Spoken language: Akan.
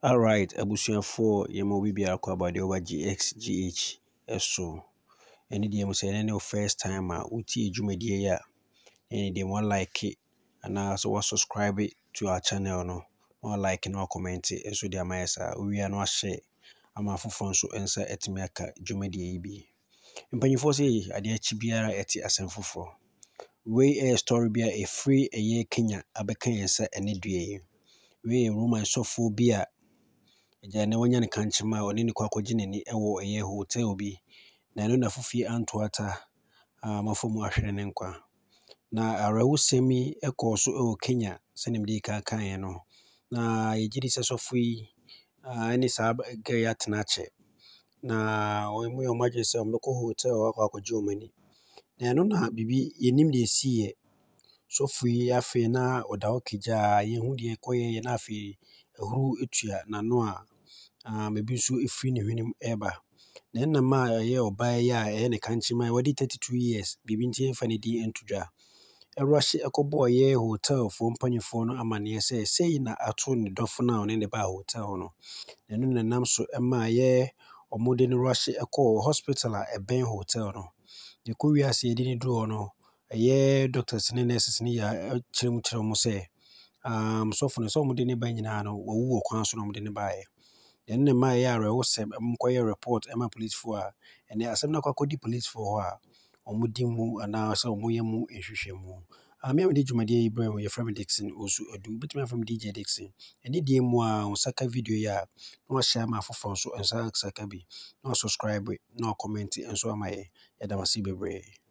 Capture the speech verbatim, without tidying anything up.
Alright, abusuafo yɛma obi biara kɔ about the over G X G H so. Ɛne deɛ mu sɛ ɛne ne wo first time a wotie dwumadie yi a ɛne deɛ mu like anaa sɛ wa subscribe to our channel no, na like na comment nso de ama yɛ saa. Wowie na share ama afoforɔ nso nsa atumi aka dwumadie yi bi. Mpanyinfoɔ sɛ adeɛ akyi biara ɛte asɛm foforɔ. Wei ɛyɛ story bi a ɛfiri ɛyɛ Kenya abɛka yɛn sɛ ɛne dua yi. Wei yɛ Roman sɔfoɔ bi a agya na wanya ne kankyema a ɔne ne kɔ akɔgye n'ani ɛwɔ ɛyɛ hotel bi. Na ɛno na fofie antoata a mafo mu ahwere ne nkwa. Na awerɛhosɛm yi ɛkɔɔ so ɛwɔ Kenya sɛnea mede kan kaeɛ no. Na yɛgye di sɛ sɔfo yi ɛne saa girl yi atena akyɛ. Na ɔmo yɛ ɔmo adwene sɛ ɔmo bɛkɔ hotel hɔ akɔ akɔgye ɔmo ani. Na ɛno na biribi yɛnim deɛ ɛsiiɛ. Sɔfo yi afei na ɔda hɔ kagyaa, yɛnhu deɛ ɛkɔyɛɛ na afei ahuru etua n'ano a um, ebi nso ɛfiri ne hwenem ɛreba. Na ɛnam a ɛyɛ ɔbaa yi a ɛyɛ ne kankyema a wadi thirty-two years, biribi nti yɛmfa ne din nto dwa. Ɛrush ɛkɔbɔɔ ɛyɛ hotelfoɔ mpanyinfoɔ no amanneɛ sɛ sei na ato ne dɔfo no a ɔne ne baa hotel hɔ no. Na ɛno na ɛnam so ɛmaa ɛyɛ ɔmo de no rush ɛkɔɔ hospital a ɛbɛn hotel no. Yɛkɔ wiase yɛde ne duru hɔ no, ɛyɛ doctors ne nurses ne yɛ ɛkyerɛ mu kyerɛ ɔmo sɛ um, sɔfo no sɛ ɔmo de ne ba nyinaa no, wawu wɔ kwan so na ɔmo de ne baeɛ. Ɛno na ɛmaa ɛyɛ awerɛhosɛm ɛma nkɔyɛ report ɛma policefoɔ a ɛnɛ asɛm no akɔ akɔdi policefoɔ hɔ a ɔmo di mu anaa sɛ ɔmo yɛ mu nhwehwɛmu. Ah, me a mede dwumadie yi brɛ wo yɛfrɛ me Dixon Osu Adu. Wobɛtumi afrɛ me D J Dixon. Ɛne deɛ mu a wo nsa ka video yi a na wahyɛ ama afoforɔ nso nsa aka bi. Na wa subscribe na wa comment nso ama yɛ. Yɛda mo ase bebree.